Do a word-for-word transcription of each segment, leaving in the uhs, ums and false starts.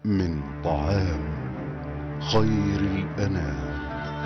من طعام خير الأنام.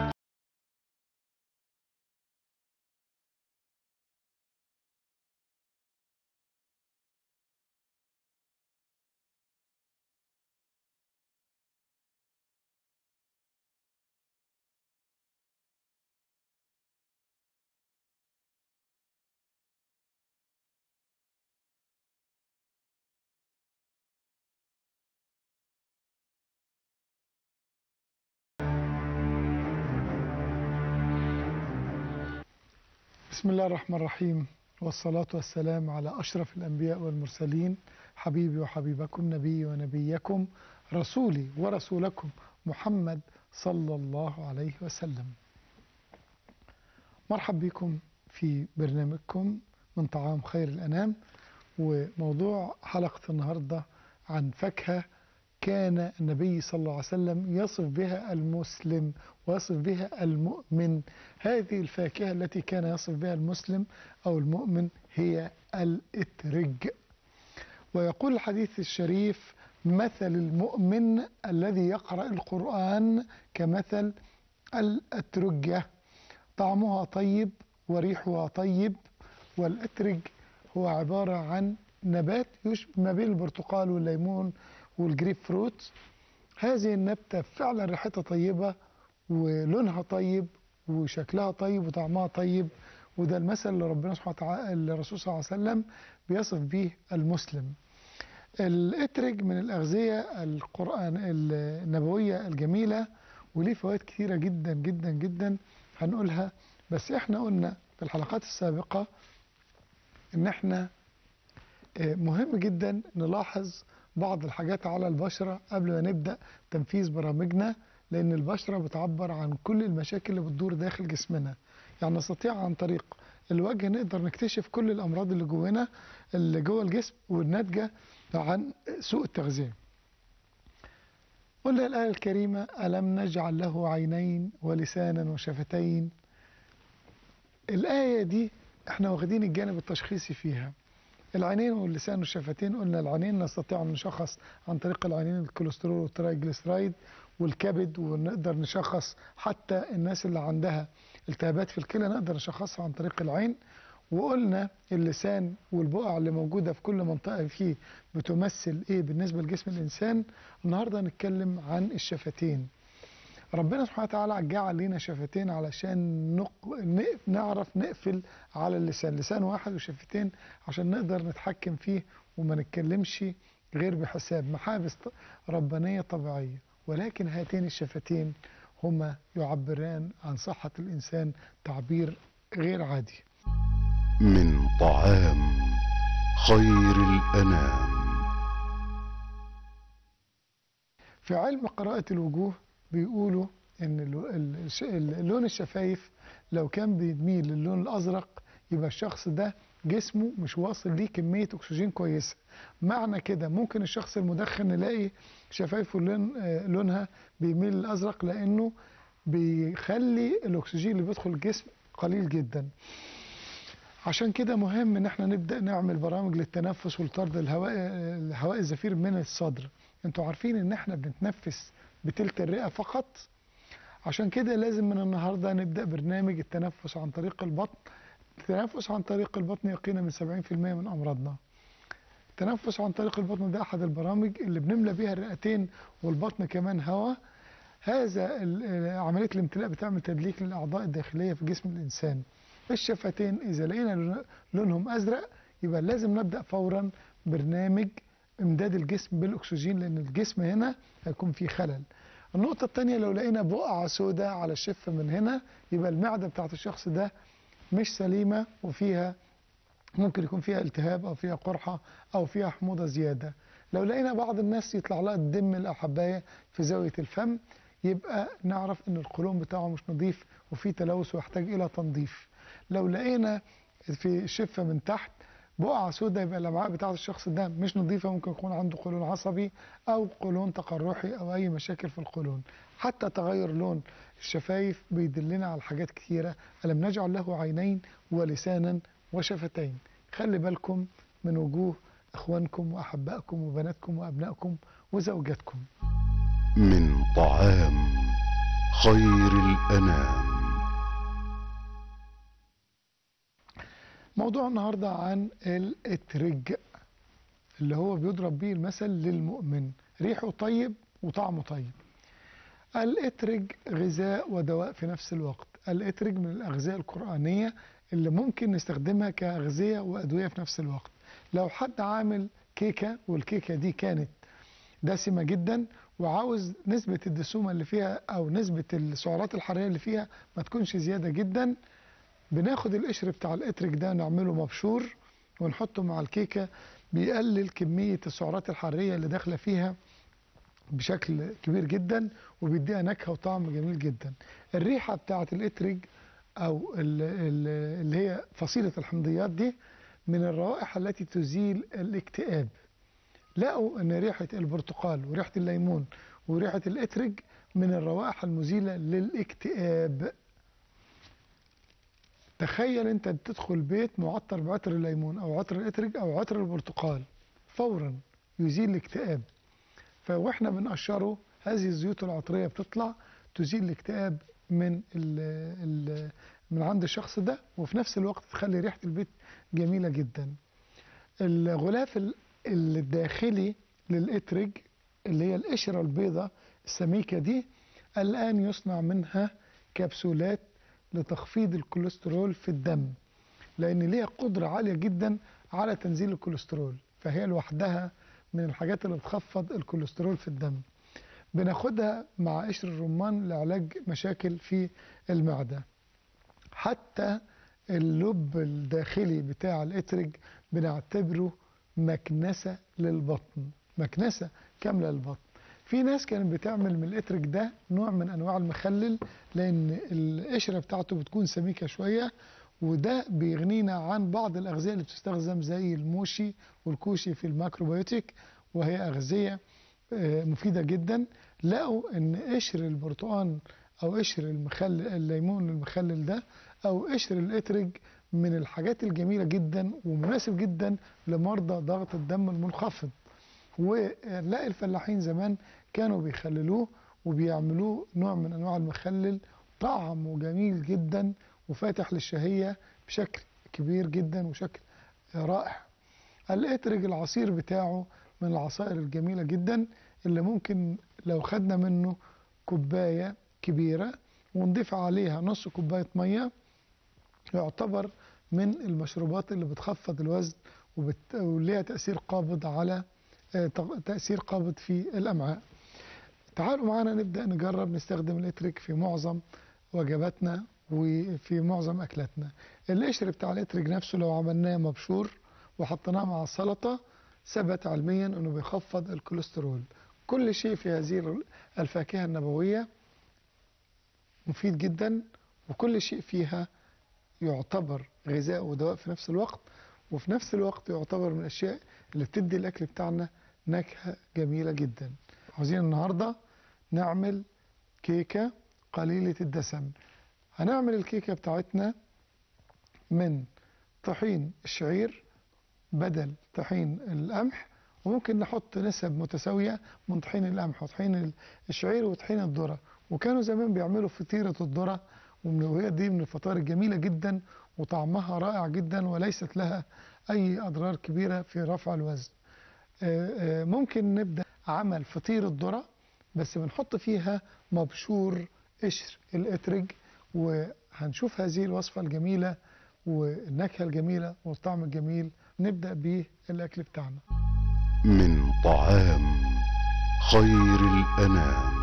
بسم الله الرحمن الرحيم، والصلاة والسلام على أشرف الأنبياء والمرسلين، حبيبي وحبيبكم، نبي ونبيكم، رسولي ورسولكم، محمد صلى الله عليه وسلم. مرحب بكم في برنامجكم من طعام خير الأنام. وموضوع حلقة النهاردة عن فاكهة كان النبي صلى الله عليه وسلم يصف بها المسلم ويصف بها المؤمن. هذه الفاكهة التي كان يصف بها المسلم أو المؤمن هي الإترج. ويقول الحديث الشريف: مثل المؤمن الذي يقرأ القرآن كمثل الأترجة، طعمها طيب وريحها طيب. والأترج هو عبارة عن نبات يشبه ما بين البرتقال والليمون والجريب فروت. هذه النبتة فعلا ريحتها طيبة ولونها طيب وشكلها طيب وطعمها طيب. وده المثل اللي ربنا سبحانه وتعالى اللي الرسول صلى الله عليه وسلم بيصف به المسلم. الإترج من الأغذية القرآن النبوية الجميلة، وليه فوائد كثيرة جدا جدا جدا هنقولها. بس احنا قلنا في الحلقات السابقة ان احنا مهم جدا نلاحظ بعض الحاجات على البشرة قبل ما نبدأ تنفيذ برامجنا، لأن البشرة بتعبر عن كل المشاكل اللي بتدور داخل جسمنا. يعني نستطيع عن طريق الوجه نقدر نكتشف كل الأمراض اللي جوانا اللي جوه الجسم والناتجة عن سوء التغذية. قلنا الآية الكريمة: ألم نجعل له عينين ولسانا وشفتين. الآية دي احنا واخدين الجانب التشخيصي فيها. العينين واللسان والشفتين، قلنا العينين نستطيع أن نشخص عن طريق العينين الكوليسترول والترايجليسرايد والكبد، ونقدر نشخص حتى الناس اللي عندها التهابات في الكلى نقدر نشخصها عن طريق العين. وقلنا اللسان والبقع اللي موجودة في كل منطقة فيه بتمثل ايه بالنسبة لجسم الإنسان. النهاردة هنتكلم عن الشفتين. ربنا سبحانه وتعالى جعل لنا شفتين علشان نق... نعرف نقفل على اللسان، لسان واحد وشفتين عشان نقدر نتحكم فيه وما نتكلمش غير بحساب محابس ربانية طبيعية. ولكن هاتين الشفتين هما يعبران عن صحة الإنسان تعبير غير عادي. من طعام خير الأنام. في علم قراءة الوجوه بيقولوا ان اللون الشفايف لو كان بيميل للون الازرق يبقى الشخص ده جسمه مش واصل ليه كمية اكسجين كويسة. معنى كده ممكن الشخص المدخن نلاقي شفايفه لون لونها بيميل للازرق لانه بيخلي الاكسجين اللي بيدخل الجسم قليل جدا. عشان كده مهم ان احنا نبدأ نعمل برامج للتنفس ولطرد الهواء الهواء الزفير من الصدر. انتوا عارفين ان احنا بنتنفس بتلت الرئة فقط، عشان كده لازم من النهاردة نبدأ برنامج التنفس عن طريق البطن. التنفس عن طريق البطن يقينا من سبعين في المية من أمراضنا. التنفس عن طريق البطن ده أحد البرامج اللي بنملى بيها الرئتين والبطن كمان هواء. هذا عملية الامتلاء بتعمل تدليك للأعضاء الداخلية في جسم الإنسان. الشفتين إذا لقينا لونهم أزرق يبقى لازم نبدأ فورا برنامج امداد الجسم بالاكسجين، لان الجسم هنا هيكون فيه خلل. النقطة الثانية، لو لقينا بقعة سوداء على الشفة من هنا يبقى المعدة بتاعت الشخص ده مش سليمة وفيها ممكن يكون فيها التهاب او فيها قرحة او فيها حموضة زيادة. لو لقينا بعض الناس يطلع لها الدم او حباية في زاوية الفم يبقى نعرف ان القولون بتاعه مش نظيف وفيه تلوث ويحتاج الى تنظيف. لو لقينا في الشفة من تحت بقعة سوداء يبقى الأمعاء بتاعت الشخص ده مش نظيفة، ممكن يكون عنده قولون عصبي أو قولون تقرحي أو أي مشاكل في القولون. حتى تغير لون الشفايف بيدلنا على حاجات كثيرة. ألم نجعل له عينين ولسانا وشفتين. خلي بالكم من وجوه إخوانكم وأحبائكم وبناتكم وأبنائكم وزوجاتكم. من طعام خير الأنام. موضوع النهاردة عن الإترج اللي هو بيضرب به المثل للمؤمن، ريحه طيب وطعمه طيب. الإترج غذاء ودواء في نفس الوقت. الإترج من الأغذية القرآنية اللي ممكن نستخدمها كأغذية وأدوية في نفس الوقت. لو حد عامل كيكة والكيكة دي كانت دسمة جدا وعاوز نسبة الدسومة اللي فيها أو نسبة السعرات الحرارية اللي فيها ما تكونش زيادة جدا، بناخد القشر بتاع الإترج ده نعمله مبشور ونحطه مع الكيكة، بيقلل كمية السعرات الحرارية اللي داخلة فيها بشكل كبير جدا وبيديها نكهة وطعم جميل جدا. الريحة بتاعة الإترج أو اللي هي فصيلة الحمضيات دي من الروائح التي تزيل الاكتئاب. لقوا ان ريحة البرتقال وريحة الليمون وريحة الإترج من الروائح المزيلة للاكتئاب. تخيل انت تدخل بيت معطر بعطر الليمون او عطر الإترج او عطر البرتقال، فورا يزيل الاكتئاب. فواحنا بنقشره هذه الزيوت العطرية بتطلع تزيل الاكتئاب من ال ال من عند الشخص ده، وفي نفس الوقت تخلي ريحة البيت جميلة جدا. الغلاف الداخلي للإترج اللي هي القشرة البيضاء السميكة دي الآن يصنع منها كبسولات لتخفيض الكوليسترول في الدم، لأن ليها قدرة عالية جدا على تنزيل الكوليسترول، فهي لوحدها من الحاجات اللي بتخفض الكوليسترول في الدم. بناخدها مع قشر الرمان لعلاج مشاكل في المعدة. حتى اللب الداخلي بتاع الإترج بنعتبره مكنسة للبطن، مكنسة كاملة للبطن. في ناس كانت بتعمل من الإترج ده نوع من أنواع المخلل، لأن القشرة بتاعته بتكون سميكة شوية، وده بيغنينا عن بعض الأغذية اللي بتستخدم زي الموشي والكوشي في الماكروبيوتيك، وهي أغذية مفيدة جدا. لقوا ان قشر البرتقال او قشر المخلل الليمون المخلل ده او قشر الإترج من الحاجات الجميلة جدا ومناسب جدا لمرضى ضغط الدم المنخفض. ونلاقي الفلاحين زمان كانوا بيخللوه وبيعملوه نوع من انواع المخلل، طعمه جميل جدا وفاتح للشهية بشكل كبير جدا وشكل رائع. الإترج العصير بتاعه من العصائر الجميلة جدا اللي ممكن لو خدنا منه كوباية كبيرة ونضيف عليها نص كوباية مية يعتبر من المشروبات اللي بتخفض الوزن وبت... وليها تأثير قابض على تأثير قابض في الأمعاء. تعالوا معنا نبدأ نجرب نستخدم الإترج في معظم وجباتنا وفي معظم أكلاتنا. القشر بتاع الإترج نفسه لو عملناه مبشور وحطيناه مع السلطة ثبت علميا أنه بيخفض الكوليسترول. كل شيء في هذه الفاكهة النبوية مفيد جدا، وكل شيء فيها يعتبر غذاء ودواء في نفس الوقت، وفي نفس الوقت يعتبر من الأشياء اللي بتدي الأكل بتاعنا نكهة جميلة جدا. عاوزين النهاردة نعمل كيكة قليلة الدسم. هنعمل الكيكة بتاعتنا من طحين الشعير بدل طحين القمح، وممكن نحط نسب متساوية من طحين القمح وطحين الشعير وطحين الذرة. وكانوا زمان بيعملوا فطيرة الذرة، وهي دي من الفطائر الجميلة جدا وطعمها رائع جدا وليست لها أي أضرار كبيرة في رفع الوزن. ممكن نبدأ عمل فطير الذرة بس بنحط فيها مبشور قشر الإترج، وهنشوف هذه الوصفة الجميلة والنكهة الجميلة والطعم الجميل. نبدأ بالأكل بتاعنا. من طعام خير الأنام.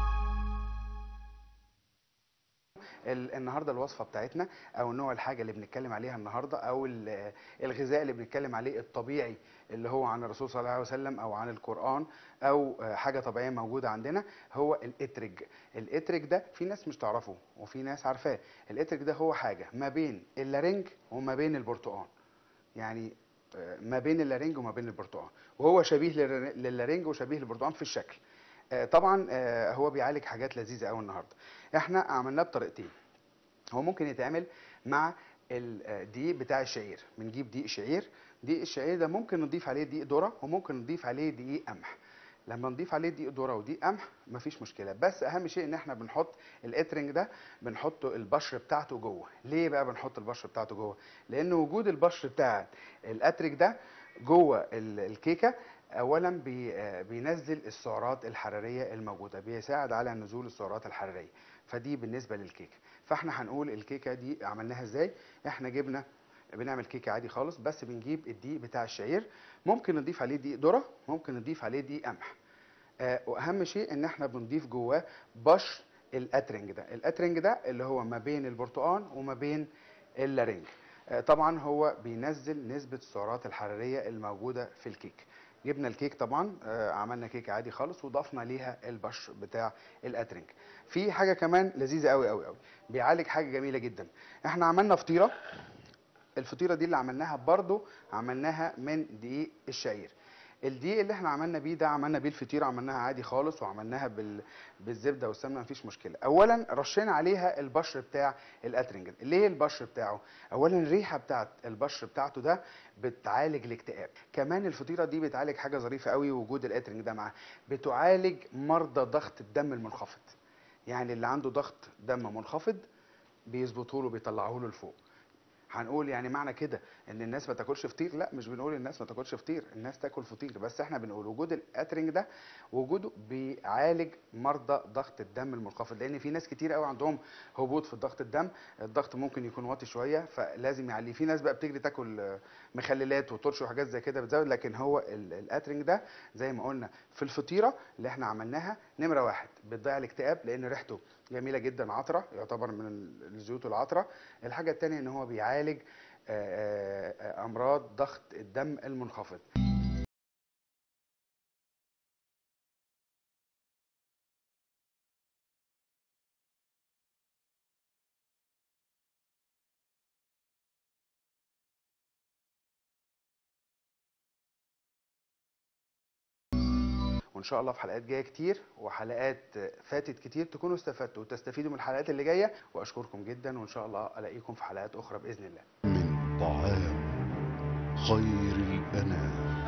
النهارده الوصفه بتاعتنا او نوع الحاجه اللي بنتكلم عليها النهارده او الغذاء اللي بنتكلم عليه الطبيعي اللي هو عن الرسول صلى الله عليه وسلم او عن القرآن او حاجه طبيعيه موجوده عندنا هو الإترج. الإترج ده في ناس مش تعرفه وفي ناس عارفاه. الإترج ده هو حاجه ما بين اللارنج وما بين البرتقال، يعني ما بين اللارنج وما بين البرتقال، وهو شبيه للارنج وشبيه للبرتقال في الشكل. طبعا هو بيعالج حاجات لذيذه قوي. النهارده احنا عملناه بطريقتين. هو ممكن يتعمل مع الدقيق بتاع الشعير، بنجيب دقيق شعير، دقيق الشعير ده ممكن نضيف عليه دقيق ذره وممكن نضيف عليه دقيق قمح. لما نضيف عليه دقيق ذره ودقيق قمح مفيش مشكله، بس اهم شيء ان احنا بنحط الاترنج ده بنحطه البشر بتاعته جوه. ليه بقى بنحط البشر بتاعته جوه؟ لان وجود البشر بتاع الاترنج ده جوه ال- الكيكه اولا بي آه، بينزل السعرات الحراريه الموجوده، بيساعد على نزول السعرات الحراريه، فدي بالنسبه للكيكه. فاحنا هنقول الكيكه دي عملناها ازاي. احنا جبنا بنعمل كيكه عادي خالص، بس بنجيب الدقيق بتاع الشعير، ممكن نضيف عليه دقيق ذره، ممكن نضيف عليه دقيق قمح. آه، واهم شيء ان احنا بنضيف جواه بشر الاترنج ده. الاترنج ده اللي هو ما بين البرتقال وما بين اللارنج. آه، طبعا هو بينزل نسبة السعرات الحرارية الموجودة في الكيك. جبنا الكيك طبعا، آه، عملنا كيك عادي خالص وضفنا ليها البشر بتاع الاترنج. في حاجة كمان لذيذة قوي قوي قوي، بيعالج حاجة جميلة جدا. احنا عملنا فطيرة، الفطيره دي اللي عملناها برضو عملناها من دقيق الشعير. الدقيق اللي احنا عملنا بيه ده عملنا بيه الفطيره، عملناها عادي خالص وعملناها بال... بالزبده والسمنه مفيش مشكله. اولا رشينا عليها البشر بتاع الاترنج. ليه البشر بتاعه؟ اولا الريحه بتاعت البشر بتاعته ده بتعالج الاكتئاب. كمان الفطيره دي بتعالج حاجه ظريفه قوي وجود الاترنج ده معاها، بتعالج مرضى ضغط الدم المنخفض. يعني اللي عنده ضغط دم منخفض بيظبطوا له بيطلعوه له لفوق. هنقول يعني معنى كده ان الناس ما تاكلش فطير؟ لا، مش بنقول الناس ما تاكلش فطير، الناس تاكل فطير، بس احنا بنقول وجود الاترنج ده وجوده بيعالج مرضى ضغط الدم المنخفض، لان في ناس كتير قوي عندهم هبوط في ضغط الدم، الضغط ممكن يكون واطي شويه فلازم يعليه. في ناس بقى بتجري تاكل آه، مخللات وترش وحاجات زي كده بتزود، لكن هو ال- الاترنج ده زي ما قلنا في الفطيره اللي احنا عملناها، نمره واحد بتضيع الاكتئاب لان ريحته جميله جدا، عطره، يعتبر من ال- الزيوت العطره. الحاجه الثانيه ان هو بيعالج آه، آه، امراض ضغط الدم المنخفض. وان شاء الله في حلقات جايه كتير وحلقات فاتت كتير تكونوا استفدتوا وتستفيدوا من الحلقات اللي جايه، واشكركم جدا، وان شاء الله الاقيكم في حلقات اخرى باذن الله. من طعام خير الأنام.